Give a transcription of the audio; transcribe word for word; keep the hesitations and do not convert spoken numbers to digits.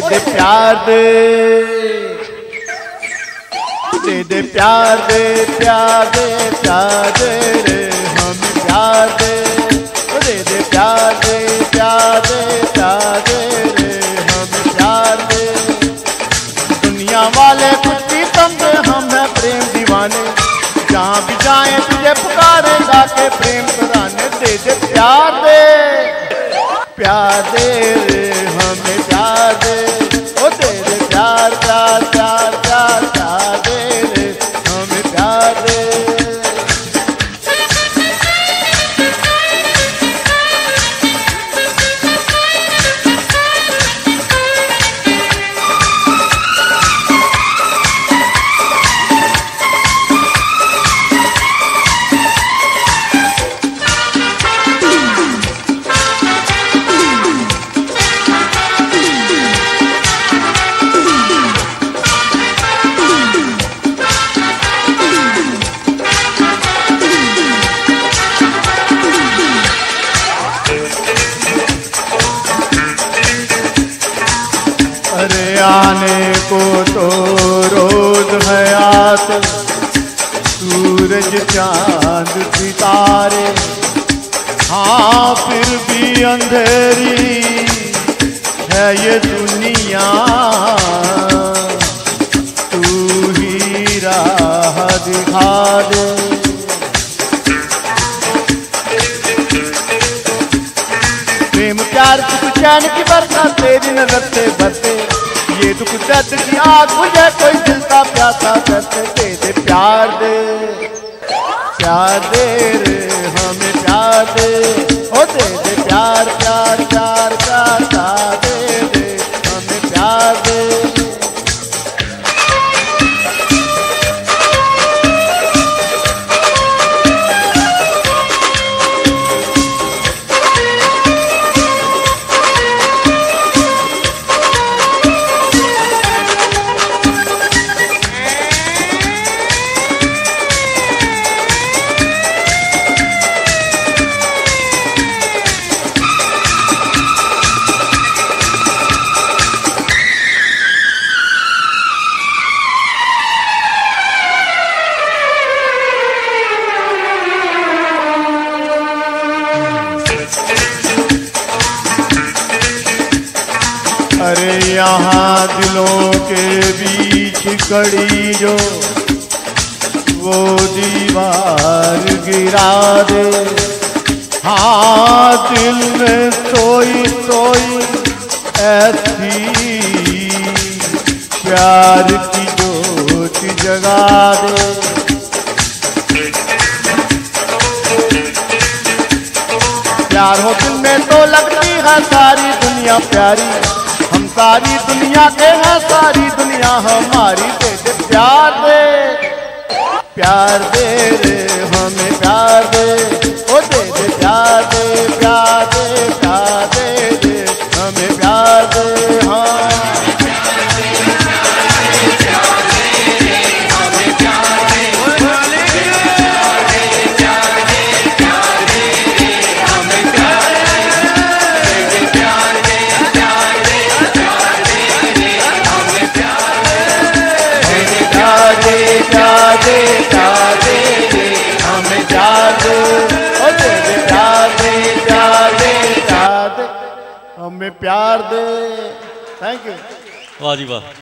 दे प्यार दे, दे दे प्यार दे, प्यार दे, प्यार दे रे हमें प्यार दे, दे दे प्यार दे, प्यार दे, प्यार दे रे हमें प्यार दे। दुनिया वाले कुछ भी समझे हम हैं प्रेम दीवाने, जहाँ भी जाएं तुझे पुकारे जाके प्रेम कराने। दे दे प्यार दे, प्यार दे रे हमें प्यार दे, ओ दे दे प्यार प्यार प्यार प्यार प्यार दे रे हमें प्यार दे। अरे आने को तो रोज है आत, सूरज चांद सितारे, हाँ फिर भी अंधेरी है ये दुनिया, तू ही राह दिखा दे। प्रेम प्यार की चैन की बरसा तेरी नजर से बरसे, ये दुख दर्द की आग मुझे कोई दिल का प्यासा करते। दे दे प्यार दे, प्यार दे रे हमें प्यार दे, ओ दे दे प्यार प्यार प्यार प्यार प्यार दे दे हमें प्यार दे। अरे यहाँ दिलों के बीच कड़ी जो वो दीवार गिरा दे, हाँ दिल में सोई सोई ऐसी प्यार की ज्योति जगा दे। प्यार हो दिल में तो लगती है सारी दुनिया प्यारी, हम सारी दुनिया के हैं सारी दुनिया हमारी। दे दे प्यार दे, प्यार दे रे हमें प्यार दे, ओ दे दे प्यार दे, प्यार दे, प्यार दे दे हमें प्यार दे। हाँ प्यार दे, प्यार दे दे हमें प्यार दे, ओ दे दे प्यार दे, प्यार दे, प्यार दे हमें प्यार दे। Thank you. वाह जी वाह।